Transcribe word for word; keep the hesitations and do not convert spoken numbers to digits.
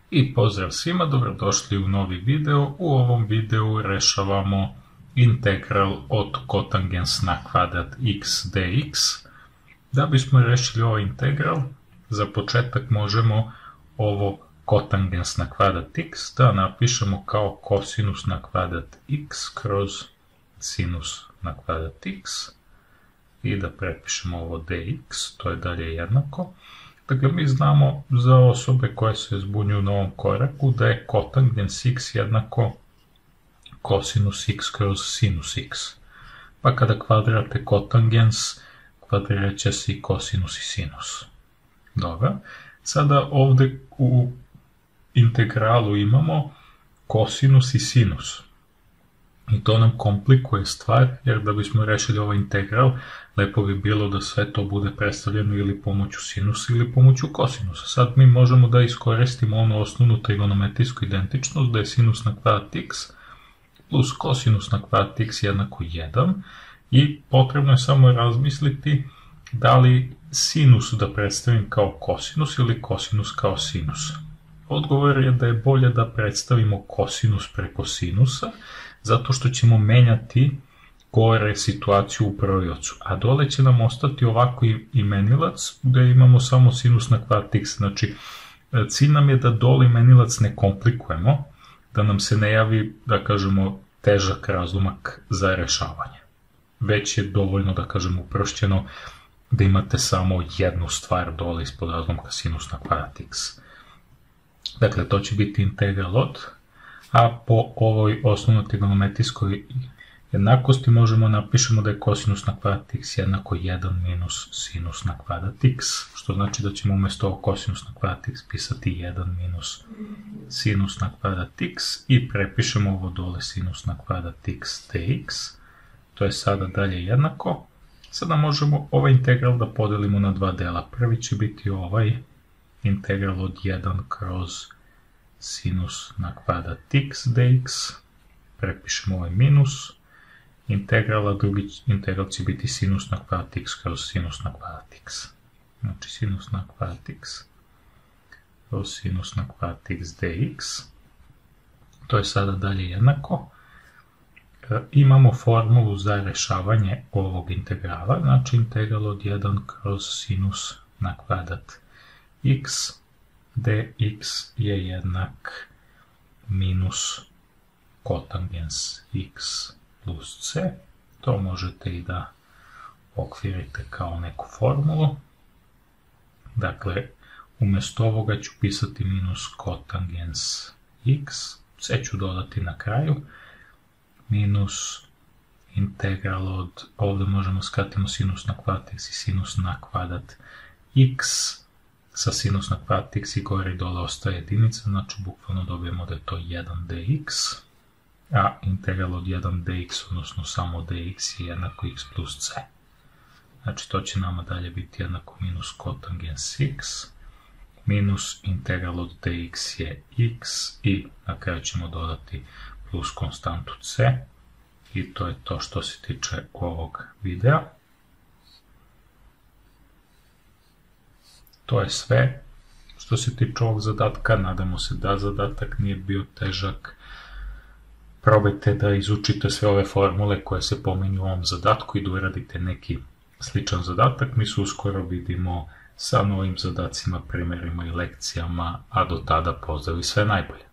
I pozdrav svima, dobrodošli u novi video. U ovom videu rešavamo integral od kotangens na kvadrat x dx. Da bismo rešili ovaj integral, za početak možemo ovo kotangens na kvadrat x da napišemo kao kosinus na kvadrat x kroz sinus na kvadrat x i da prepišemo ovo dx, to je dalje jednako. Dakle, mi znamo za osobe koje se zbunjuju na ovom koraku da je kotangens x jednako kosinus x kroz sinus x. Pa kada kvadrate kotangens, kvadrirat će se i kosinus i sinus. Dobro. Sada ovde u integralu imamo kosinus i sinus. I to nam komplikuje stvar, jer da bismo rešili ovaj integral, lepo bi bilo da sve to bude predstavljeno ili pomoću sinusa ili pomoću kosinusa. Sad mi možemo da iskoristimo onu osnovnu trigonometrijsku identičnost, da je sinus na kvadrat x plus kosinus na kvadrat x jednako jedan i potrebno je samo razmisliti da li sinus da predstavim kao kosinus ili kosinus kao sinus. Odgovor je da je bolje da predstavimo kosinus preko sinusa, zato što ćemo menjati gore situaciju u brojiocu, a dole će nam ostati ovako imenilac gde imamo samo sinus na kvadrat x. Znači, cilj nam je da dole imenilac ne komplikujemo, da nam se ne javi, da kažemo, težak razlomak za rešavanje. Već je dovoljno, da kažemo, uprošćeno da imate samo jednu stvar dole ispod razlomka sinus na kvadrat x. Dakle, to će biti integral od, a po ovoj osnovnoj trigonometrijskoj jednakosti možemo napišemo da je kosinus na kvadrat x jednako jedan minus sinus na kvadrat x, što znači da ćemo umjesto ovo kosinus na kvadrat x pisati jedan minus sinus na kvadrat x i prepišemo ovo dole sinus na kvadrat x dx. To je sada dalje jednako. Sada možemo ovaj integral da podelimo na dva dela. Prvi će biti ovaj integral od jedan kroz sinus na kvadrat x dx, prepišemo ovaj minus integral, a drugi integral će biti sinus na kvadrat x kroz sinus na kvadrat x. Znači sinus na kvadrat x kroz sinus na kvadrat x dx. To je sada dalje jednako. E, imamo formulu za rešavanje ovog integrala, znači integral od jedan kroz sinus na kvadrat x dx je jednak minus kotangens x plus c. To možete i da okvirite kao neku formulu. Dakle, umjesto ovoga ću pisati minus kotangens x, c ću dodati na kraju, minus integral od, ovdje možemo skratimo sinus na kvadrat x i sinus na kvadrat x, sa sinus na kvadrat x i gore i dole ostaje jedinica, znači bukvalno dobijemo da je to jedan dx, a integral od jedan dx, odnosno samo dx je jednako x plus c. Znači to će nama dalje biti jednako minus kotangens x, minus integral od dx je x i na kraju ćemo dodati plus konstantu c i to je to što se tiče ovog videa. To je sve što se tiče ovog zadatka, nadamo se da zadatak nije bio težak. Probajte da izučite sve ove formule koje se pominju u ovom zadatku i da uradite neki sličan zadatak. Mi se uskoro vidimo sa novim zadacima, primerima i lekcijama, a do tada pozdrav i sve najbolje.